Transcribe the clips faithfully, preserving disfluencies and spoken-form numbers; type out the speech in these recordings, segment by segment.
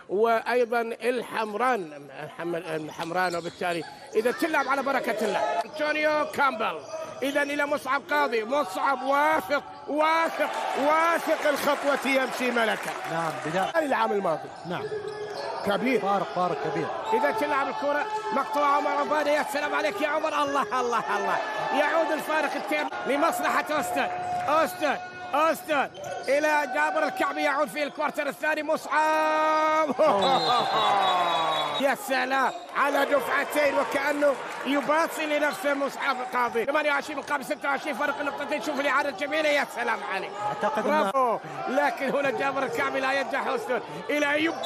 وايضا الحمران الحمران، وبالتالي اذا تلعب على بركه الله. انطونيو كامبل اذا الى مصعب قاضي. مصعب واثق واثق واثق الخطوه يمشي ملكا. نعم بداية العام الماضي. نعم كبير فارق فارق كبير. إذا تلعب الكرة مقطوعة عمر عبادة. يا سلام عليك يا عمر. الله الله الله. يعود الفارق التام لمصلحة أوستن. أوستن أوستن إلى جابر الكعبي. يعود في الكوارتر الثاني مصعب. يا سلام على دفعتين وكأنه يباصي لنفسه مصعب قاضي. ثمانية وعشرين مقابل ستة وعشرين فرق النقطتين. شوف الإعادة الجميلة. يا سلام عليك. أعتقد برافو. لكن هنا جابر الكعبي لا ينجح. أوستن إلى أيوب.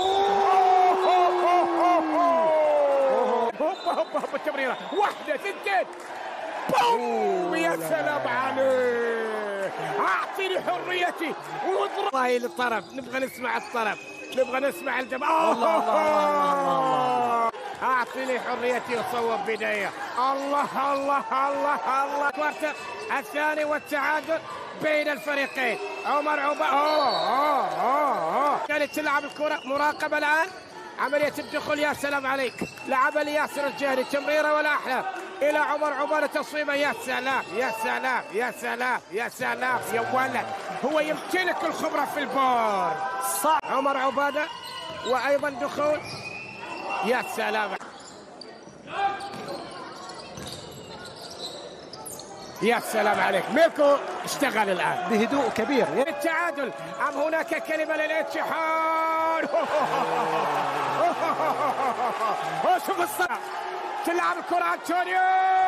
هوبا هوبا هوبا التمريرة. واحدة اثنتين. بوم. يا سلام عليك. أعطيني حريتي واضرب. والله للطرف. نبغى نسمع الطرف. نبغى نسمع الجمال. الله الله الله. أعطيني حريتي وصوب بداية. الله الله الله الله. كوارتر الثاني والتعادل بين الفريقين. عمر عبا أوه أوه أوه أوه. كانت تلعب الكرة مراقبة الآن. عملية الدخول. يا سلام عليك. لعبها لياسر الجهري. تمريرة ولا أحلى إلى عمر عبادة. تصويبه. يا سلام يا سلام يا سلام يا سلام يا ولد. هو يمتلك الخبرة في البور. صح. عمر عبادة وأيضا دخول. يا سلام يا سلام عليك. ميلكو اشتغل الآن بهدوء كبير. التعادل أم هناك كلمة للاتحاد؟ شوف الصراع. تلعب الكرة أنطونيو.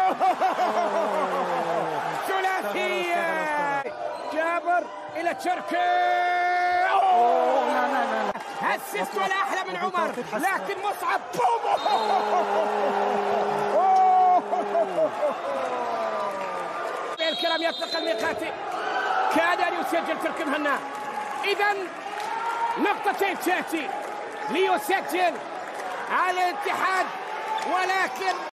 ثلاثية. جابر إلى تشركي. لا لا لا. هسست ولا أحلى من عمر. لكن مصعب. الكرام يطلق الميقاتي. كاد أن يسجل تركي مهنا. إذا نقطتين تأتي ليسجل على الاتحاد ولكن